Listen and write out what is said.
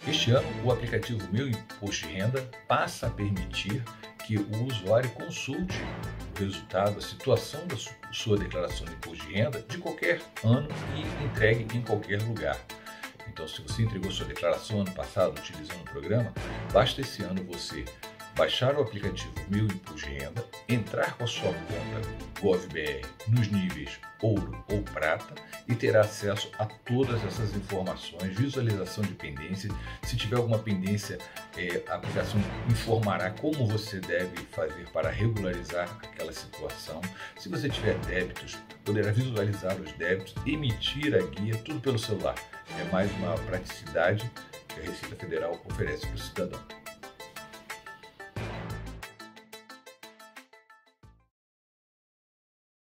Este ano, o aplicativo Meu Imposto de Renda passa a permitir que o usuário consulte o resultado, a situação da sua declaração de imposto de renda de qualquer ano e entregue em qualquer lugar. Então, se você entregou sua declaração ano passado utilizando o programa, basta esse ano você baixar o aplicativo Meu Imposto de Renda, entrar com a sua conta GovBR nos níveis ouro ou prata e terá acesso a todas essas informações, visualização de pendência. Se tiver alguma pendência, a aplicação informará como você deve fazer para regularizar aquela situação. Se você tiver débitos, poderá visualizar os débitos, emitir a guia, tudo pelo celular. É mais uma praticidade que a Receita Federal oferece para o cidadão.